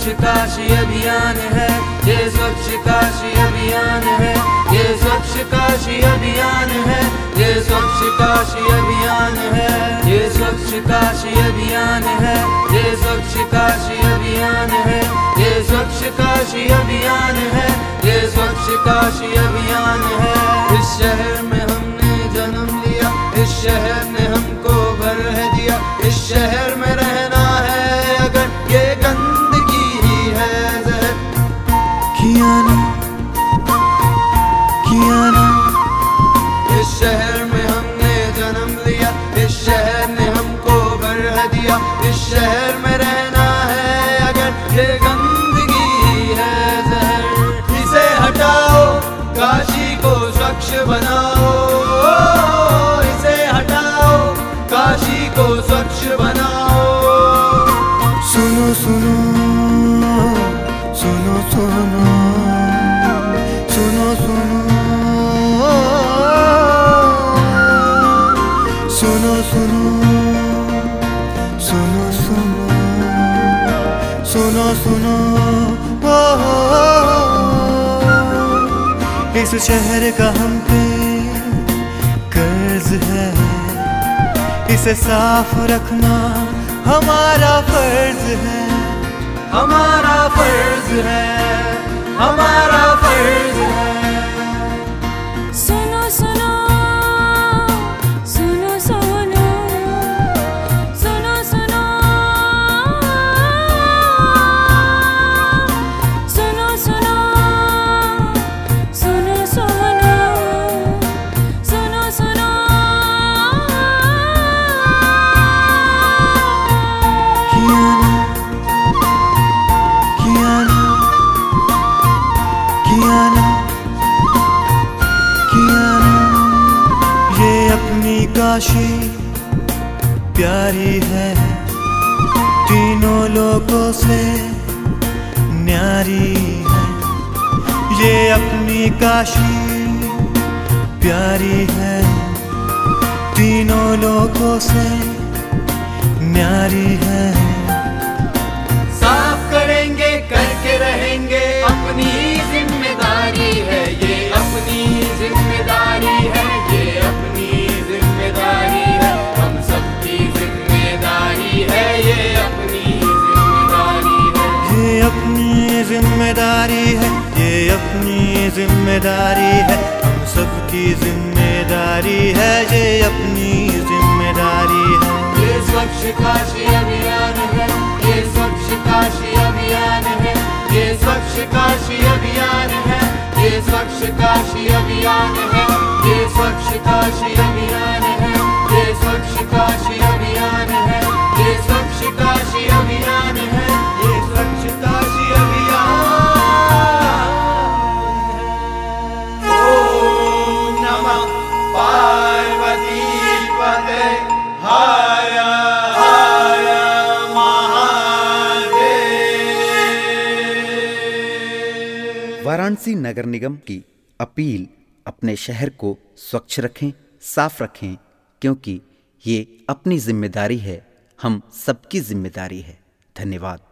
काशी अभियान है, ये स्वच्छ काशी अभियान है, ये स्वच्छ काशी अभियान है, ये स्वच्छ काशी अभियान है, ये स्वच्छ काशी अभियान है, ये स्वच्छ काशी अभियान है, ये स्वच्छ काशी अभियान है, ये स्वच्छ काशी अभियान है। इस शहर में हमने जन्म लिया, इस शहर ने हमको घर है दिया, इस शहर में रहना है अगर ये गंदगी ही है जहर। किया ना इस शहर में हमने जन्म लिया, इस शहर ने हमको घर है दिया, इस शहर में रहना है अगर ये गंदगी ही है जहर। इसे हटाओ, काशी को स्वच्छ बनाओ, इसे हटाओ, काशी को स्वच्छ बनाओ। सुनो सुनो सुनो सुनो सुनो सुनो सुनो सुनो सुनो सुनो सुनो सुनो। इस शहर का हम पे कर्ज है, इसे साफ रखना हमारा फर्ज है, हमारा फर्ज है, हमारा फर्ज है। सुनो सुनो सुनो सुनो सुनो सुनो सुनो सुनो सुनो सुनो सुनो सुनो। ये अपनी काशी प्यारी है, तीनों लोगों से न्यारी है। ये अपनी काशी प्यारी है, तीनों लोगों से न्यारी है। साफ करेंगे करके रहेंगे, अपनी जिम्मेदारी है ये, अपनी जिम्मेदारी है ये, अपनी जिम्मेदारी है, हम सबकी जिम्मेदारी है ये, अपनी जिम्मेदारी है, ये अपनी जिम्मेदारी है, ये अपनी जिम्मेदारी है, हम सबकी जिम्मेदारी है, ये अपनी जिम्मेदारी है। ये स्वच्छ काशी अभियान है, ये स्वच्छ काशी अभियान है, ये स्वच्छ काशी अभियान है, ये स्वच्छ काशी अभियान है, ये स्वच्छ काशी अभियान है, ये स्वच्छ काशी अभियान है, ये स्वच्छ काशी अभियान है, ये स्वच्छ काशी अभियान। ओम नमः पार्वती पते हर हर महादेव। वाराणसी नगर निगम की अपील, अपने शहर को स्वच्छ रखें, साफ रखें, क्योंकि ये अपनी जिम्मेदारी है, हम सबकी जिम्मेदारी है। धन्यवाद।